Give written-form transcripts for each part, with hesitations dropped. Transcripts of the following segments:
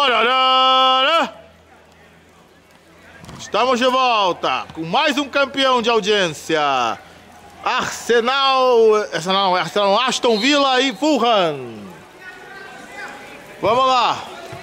Pororara! Estamos de volta com mais um campeão de audiência. Arsenal... Essa não, é Arsenal, Aston Villa e Fulham. Vamos lá.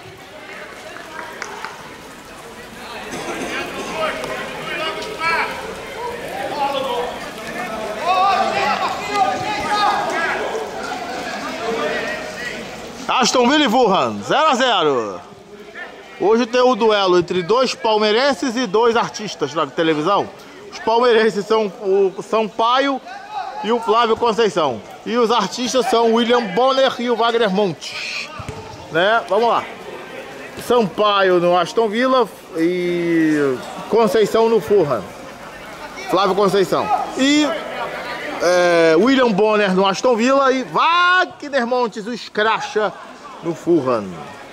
Aston Villa e Fulham, 0 a 0. Hoje tem o duelo entre dois palmeirenses e dois artistas da televisão. Os palmeirenses são o Sampaio e o Flávio Conceição. E os artistas são o William Bonner e o Wagner Montes. Né? Vamos lá. Sampaio no Aston Villa e Conceição no Fulham. Flávio Conceição. E William Bonner no Aston Villa e Wagner Montes, o escracha, no Fulham.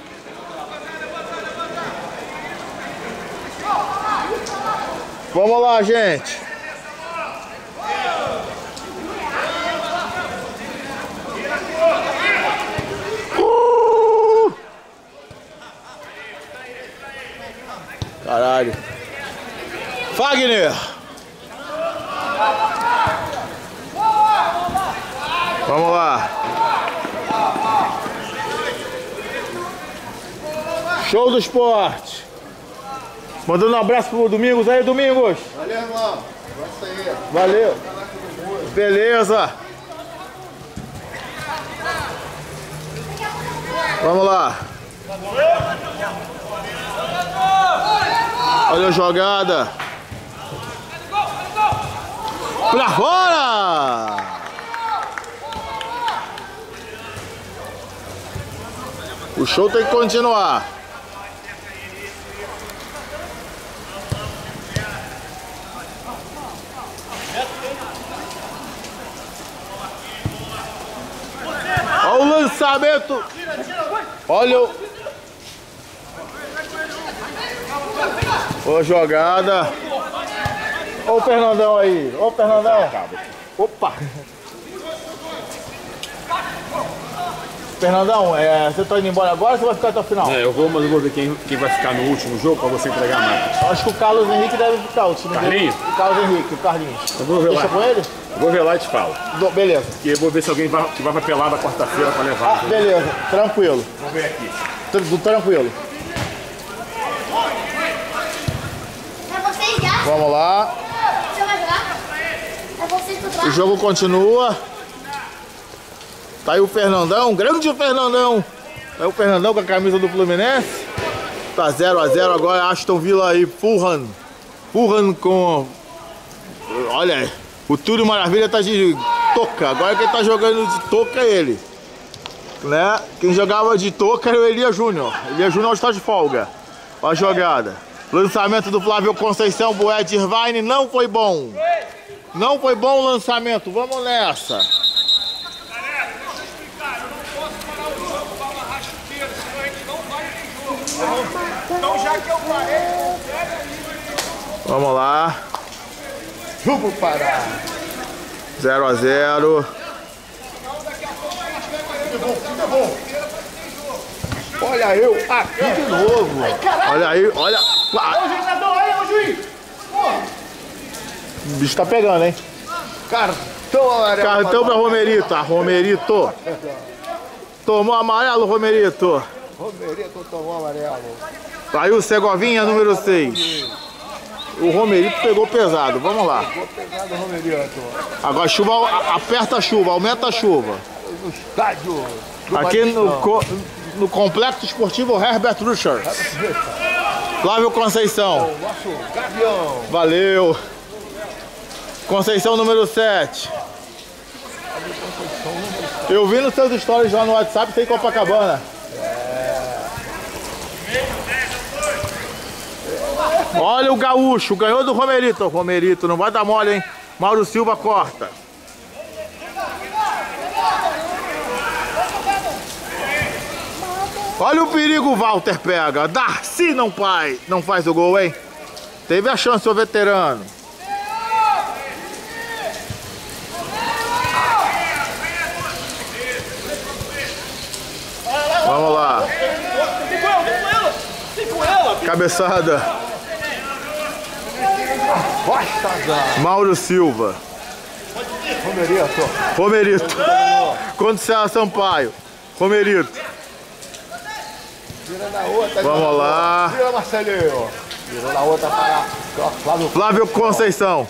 Vamos lá, gente. Caralho. Wagner. Vamos lá. Show do esporte. Mandando um abraço pro Domingos aí, Domingos. Valeu, irmão. Aí. Valeu. Beleza. Vamos lá. Olha a jogada. Pra fora. O show tem que continuar. Olha o lançamento. Olha a jogada. Olha o Fernandão aí. Olha o Fernandão. Opa. Fernandão, você tá indo embora agora ou você vai ficar até o final? Eu vou, mas eu vou ver quem vai ficar no último jogo pra você entregar a marca. Acho que o Carlos Henrique deve ficar. O time Carlinhos? O Carlos Henrique, o Carlinhos. Eu vou ver. Deixa lá. com ele? Eu vou ver lá e te falo. Beleza. E eu vou ver se alguém que vai pra pelada quarta-feira pra levar. Beleza, tranquilo. Vamos ver aqui. Tranquilo. É vocês já? Vamos lá. Você vai jogar? É vocês do O jogo continua. Tá aí o Fernandão, grande Fernandão. É o Fernandão com a camisa do Fluminense. Tá 0 a 0 agora, Aston Villa e Fulham. Fulham com... Olha aí, o Túlio Maravilha tá de touca. Agora quem tá jogando de touca é ele. Né? Quem jogava de touca era o Elia Júnior. Elia Júnior está de folga. Olha a jogada. Lançamento do Flávio Conceição, Boed Irvine, não foi bom. Não foi bom o lançamento, vamos nessa. Então já que eu parei, Vamos lá. vamos parar. 0 a 0. Olha eu aqui de novo. Olha aí, olha. Ô, jogador, olha o juiz. O bicho tá pegando, hein? Cartão amarelo. Cartão pra Romerito. Romerito. Tomou amarelo, Romerito. Romerito tomou amarelo. Aí o Segovinha, número 6. O Romerito pegou pesado. Vamos lá. Vou pegar do Romerito. Agora a chuva, aperta a chuva, aumenta a chuva. No estádio do Aqui Batistão. no Complexo Esportivo Herbert Richards. Flávio Conceição. O nosso gavião. Valeu. Conceição número 7. Eu vi nos seus stories lá no WhatsApp, tem Copacabana. Olha o gaúcho, ganhou do Romerito. Romerito, não vai dar mole, hein? Mauro Silva corta. Olha o perigo, o Walter pega. Darcy não faz o gol, hein? Teve a chance o veterano. Vamos lá. Cabeçada. Costa da Mauro Silva. Romerito. Romerito. Contra Sampaio. Romerito. Vira na outra. Vamos lá. Vira, Marcelinho. Virou na outra para Flávio. Flávio Conceição.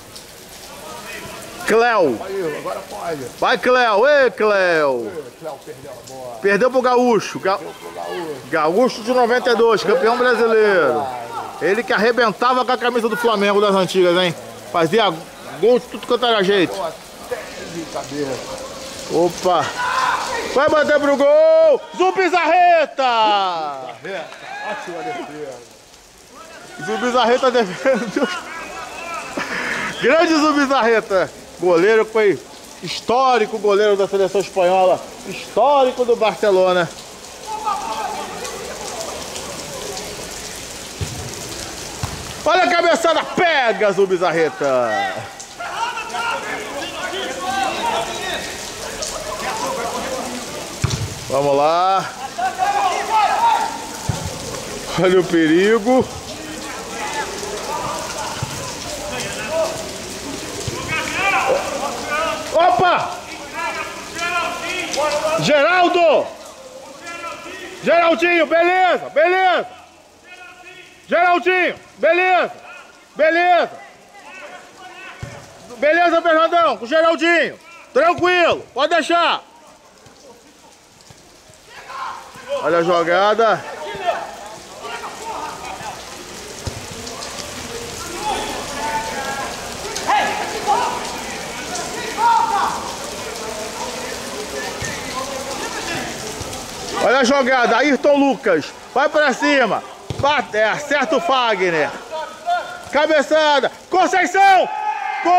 Cléo. Aí, agora pode. Vai, Cléo. Ei, Cléo. Cléo perdeu a bola. Perdeu pro Gaúcho. Gaúcho de 92, campeão brasileiro. Ele que arrebentava com a camisa do Flamengo das antigas, hein? Fazia gol de tudo quanto era jeito. De cabeça. Opa. Vai bater pro gol. Zubizarreta. Ótima defesa. Zubizarreta defendendo. Grande Zubizarreta. Goleiro que foi histórico, goleiro da seleção espanhola. Histórico do Barcelona. Olha a cabeçada. Pega, Zubizarreta. Vamos lá. Olha o perigo. Opa! Geraldo! Geraldinho, beleza, beleza! Geraldinho, beleza! Beleza! Beleza, Fernandão, com o Geraldinho! Tranquilo, pode deixar! Olha a jogada! Olha a jogada, Ayrton Lucas, vai pra cima, bate, acerta o Fagner, cabeçada, Conceição, gol!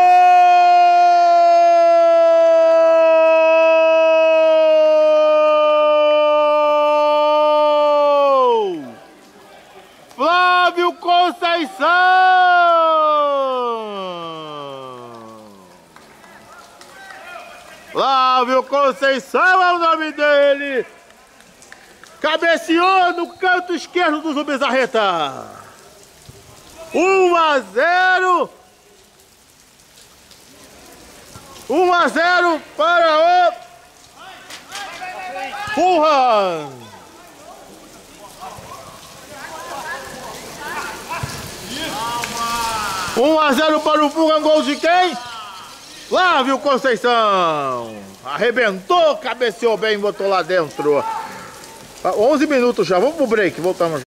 Flávio Conceição! Flávio Conceição é o nome dele! Cabeceou no canto esquerdo do Zubizarreta. 1-0. 1-0 para o Fulham. 1-0 para o Fulham, gol de quem? Flávio Conceição. Arrebentou, cabeceou bem, botou lá dentro. 11 minutos já, vamos pro break, voltamos.